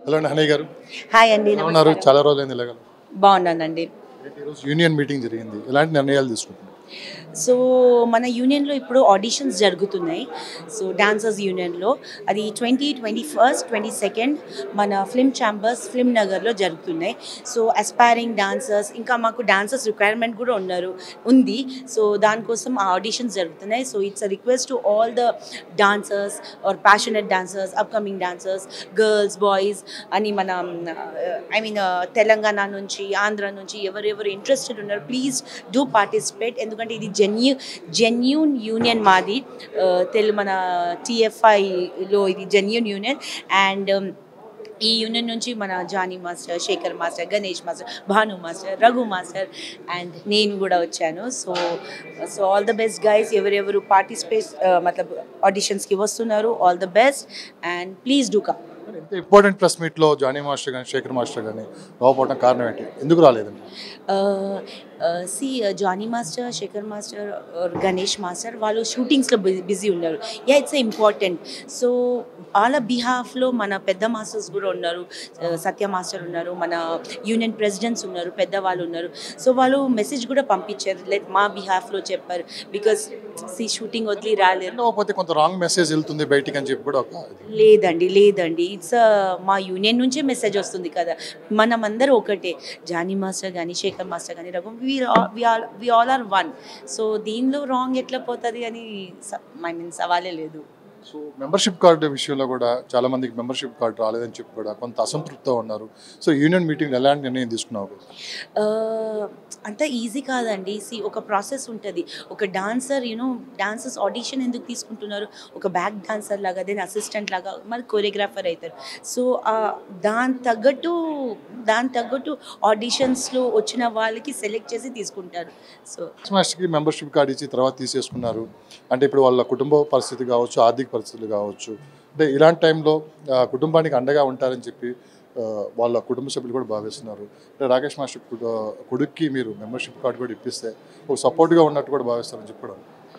Hello honey గారు. Hi అండి. ఉన్నారు చాలా రోజులైంది ఇలాగ. బాగున్నానండి. ఈరోజు యూనియన్ మీటింగ్ జరిగింది. ఎలాంటి నిర్ణయాలు తీసుకుంటున్నారు? సో మన యూనియన్లో ఇప్పుడు ఆడిషన్స్ జరుగుతున్నాయి. సో డాన్సర్స్ యూనియన్లో అది 21, 22 మన ఫిల్మ్ ఛాంబర్స్ ఫిల్మ్ నగర్లో జరుగుతున్నాయి. సో అస్పైరింగ్ డాన్సర్స్ ఇంకా మాకు డాన్సర్స్ రిక్వైర్మెంట్ కూడా ఉంది. సో దానికోసం ఆ ఆడిషన్స్ జరుగుతున్నాయి. So it's a request to all the dancers are passionate dancers, upcoming dancers, girls, boys అని మన తెలంగాణ నుంచి, ఆంధ్ర నుంచి ఎవరెవరు ఇంట్రెస్టెడ్ ఉన్నారు ప్లీజ్ డూ పార్టిసిపేట్. ఎందుకంటే ఇది జెన్యూన్ యూనియన్ మాది. మన టీఎఫ్ఐలో ఇది జెన్యూన్ యూనియన్. అండ్ ఈ యూనియన్ నుంచి మన Jani master, Sekhar master, Ganesh master, Bhanu master, Raghu master and నేను కూడా వచ్చాను. So all the best guys. ఎవరెవరు పార్టిసిపేట్ మతలబ్ ఆడిషన్స్కి వస్తున్నారు, all the best and please do come. ఇంత ఇంపార్టెంట్ ప్రెస్ మీట్లో జానీ మాస్టర్ కానీ శేఖర్ మాస్టర్ కానీ రాకపోవడం కారణం ఏంటి? ఎందుకు రాలేదండి? Jani master, Sekhar master, Ganesh master వాళ్ళు షూటింగ్స్లో బిజీ ఉన్నారు. It's important. సో వాళ్ళ బిహాఫ్లో మన పెద్ద మాస్టర్స్ కూడా ఉన్నారు. సత్య మాస్టర్ ఉన్నారు, మన యూనియన్ ప్రెసిడెంట్స్ ఉన్నారు, పెద్దవాళ్ళు ఉన్నారు. సో వాళ్ళు మెసేజ్ కూడా పంపించారు, లైక్ మా బిహాఫ్లో చెప్పారు. బికాస్ షూటింగ్ వదిలి రాలేరు. లేకపోతే కొంత రాంగ్ మెసేజ్ వెళ్తుంది బయటికి అని చెప్పి కూడా లేదండి ఇట్స్ మా యూనియన్ నుంచే మెసేజ్ వస్తుంది కదా. మనమందరూ ఒకటే. జానీ మాస్టర్ కానీ శేఖర్ మాస్టర్ కానీ Raghu we all are one. So దీనిలో రాంగ్ ఎట్లా పోతుంది అని సవాలే లేదు. సో మెంబర్షిప్ కార్డు విషయంలో కూడా చాలా మందికి మెంబర్షిప్ కార్డు రాలేదని చెప్పి కూడా కొంత అసంతృప్తితో ఉన్నారు. సో యూనియన్ మీటింగ్ ఎలాంటి నిర్ణయం తీసుకున్నావు? అంత ఈజీ కాదండి. ఒక ప్రాసెస్ ఉంటుంది. ఒక డాన్సర్ డాన్సర్స్ ఆడిషన్ ఎందుకు తీసుకుంటున్నారు? ఒక బ్యాక్ డాన్సర్ లాగా, దెన్ అసిస్టెంట్ లాగా, మరి కొరియోగ్రాఫర్ అవుతారు. సో దాని తగ్గట్టు ఆడిషన్స్లో వచ్చిన వాళ్ళకి సెలెక్ట్ చేసి తీసుకుంటారు. సో మాస్టర్కి మెంబర్షిప్ కార్డు ఇచ్చి తర్వాత తీసేసుకున్నారు అంటే ఇప్పుడు వాళ్ళ కుటుంబ పరిస్థితి కావచ్చు, ఆర్థిక పరిస్థితులు కావచ్చు, అంటే ఇలాంటి టైంలో కుటుంబానికి అండగా ఉంటారని చెప్పి వాళ్ళ కుటుంబ సభ్యులు కూడా భావిస్తున్నారు. అంటే రాకేష్ మాస్టర్ కొడుక్కి మీరు మెంబర్షిప్ కార్డు కూడా ఇప్పిస్తే ఒక సపోర్ట్గా ఉన్నట్టు కూడా భావిస్తారని చెప్పడం.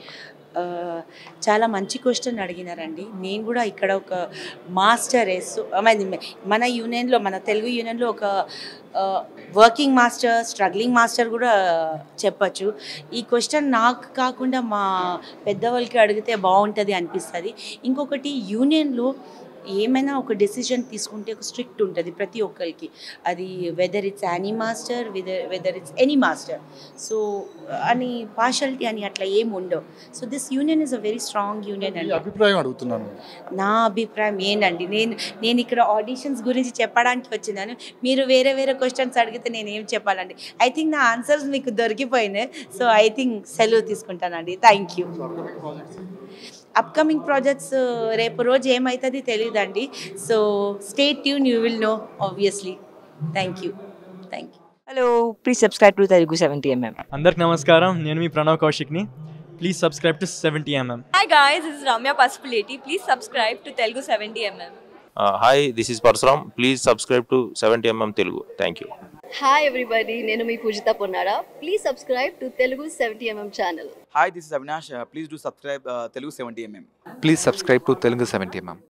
చాలా మంచి క్వశ్చన్ అడిగినారండి. నేను కూడా ఇక్కడ ఒక మాస్టర్ మన యూనియన్లో, మన తెలుగు యూనియన్లో ఒక వర్కింగ్ మాస్టర్, స్ట్రగ్లింగ్ మాస్టర్ కూడా చెప్పచ్చు. ఈ క్వశ్చన్ నాకు కాకుండా మా పెద్దవాళ్ళకి అడిగితే బాగుంటుంది అనిపిస్తుంది. ఇంకొకటి, యూనియన్లో ఏమైనా ఒక డెసిషన్ తీసుకుంటే ఒక స్ట్రిక్ట్ ఉంటుంది ప్రతి ఒక్కరికి. అది whether it's any master, whether it's any master. So అని పార్షాలిటీ అని అట్లా ఏమి ఉండవు. So this union is a very strong union అండి. అభిప్రాయం అడుగుతున్నాను. నా అభిప్రాయం ఏంటండి, నేను ఇక్కడ ఆడిషన్స్ గురించి చెప్పడానికి వచ్చినాను. మీరు వేరే క్వశ్చన్స్ అడిగితే నేను ఏం చెప్పాలండి? ఐ థింక్ నా ఆన్సర్స్ మీకు దొరికిపోయినాయి. సో ఐ థింక్ సెలవు తీసుకుంటానండి. Thank you. అప్కమింగ్ ప్రాజెక్ట్స్ రేపు రోజు ఏమవుతుంది తెలియదండి. So stay tune, you will know obviously. Thank you. Hello, please subscribe to Telugu 70mm. అందరికి నమస్కారం, నేను మీ ప్రణవ్ కౌశిక్ని. Please subscribe to 70mm. Hi guys, this is Ramya Pasupuleti. Please subscribe to Telugu 70mm. Hi, this is Parsuram. Please subscribe to 70mm Telugu. Thank you. Hi everybody, నేను మీ పూజిత Ponnara. Please subscribe to Telugu 70mm channel. Hi, this is Avinash. Please do subscribe Telugu 70mm. Please subscribe to Telugu 70mm.